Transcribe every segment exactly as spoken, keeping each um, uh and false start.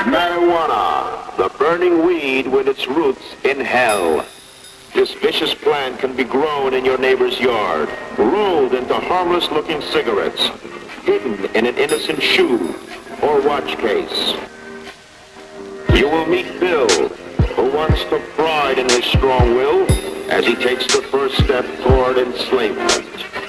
Marijuana, the burning weed with its roots in hell. This vicious plant can be grown in your neighbor's yard, rolled into harmless-looking cigarettes, hidden in an innocent shoe or watch case. You will meet Bill, who once took pride in his strong will as he takes the first step toward enslavement.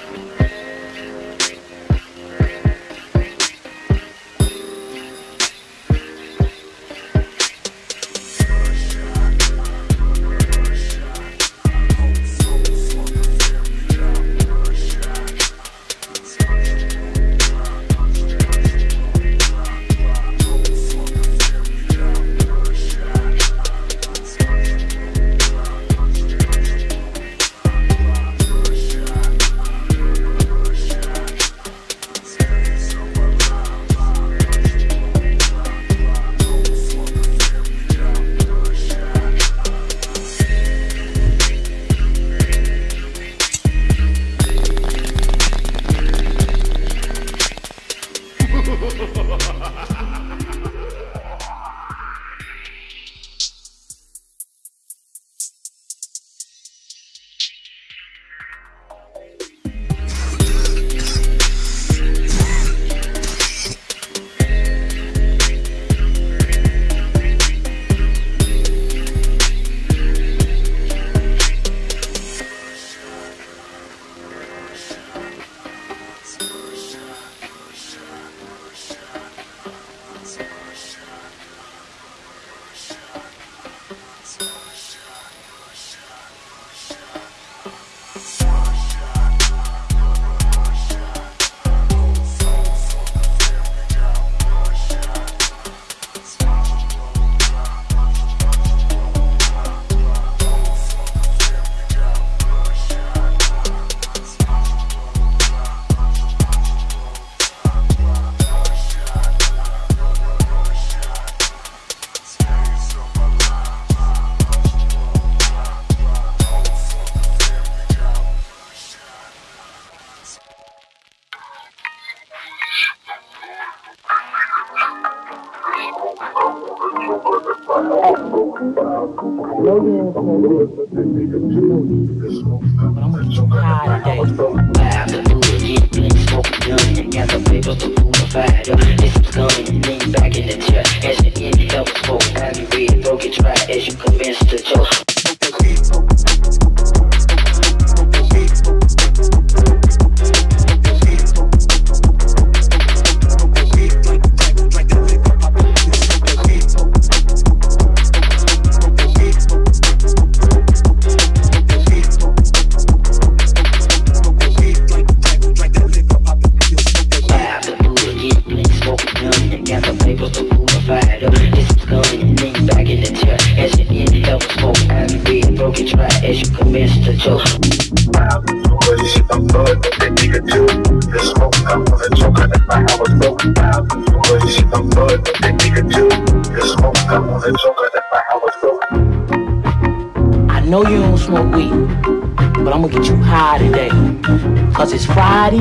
I know you don't smoke weed, but I'm gonna get you high today. Cause it's Friday,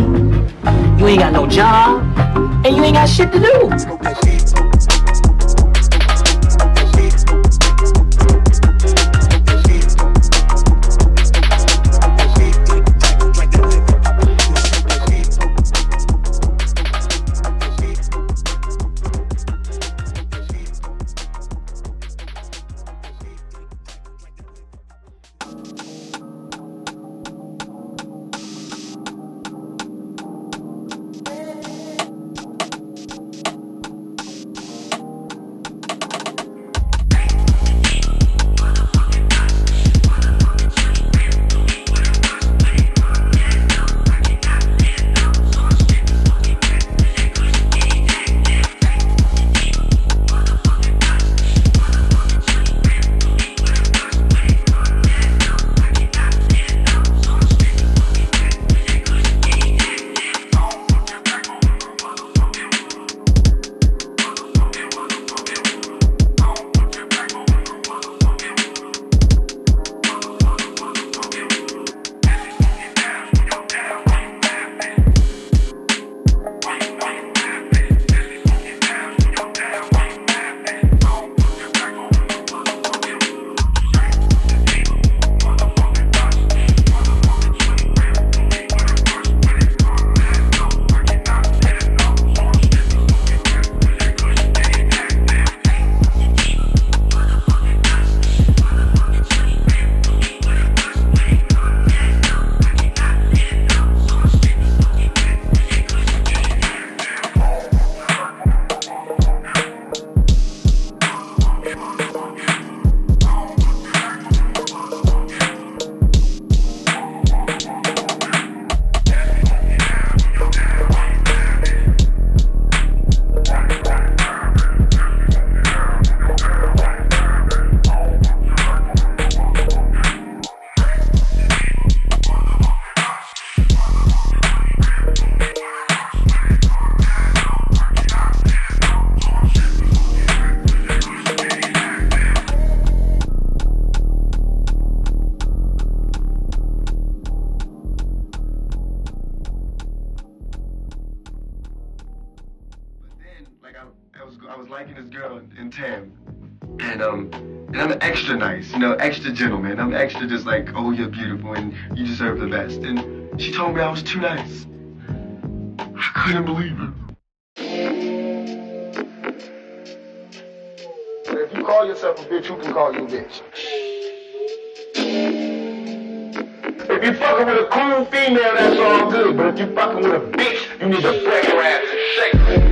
you ain't got no job, and you ain't got shit to do. fucking this girl in town. And, um, and I'm extra nice, you know, extra gentleman. I'm extra just like, oh, you're beautiful and you deserve the best. And she told me I was too nice. I couldn't believe it. If you call yourself a bitch, who can call you a bitch? If you fucking with a cool female, that's all good. But if you fucking with a bitch, you need to break her ass and shake her.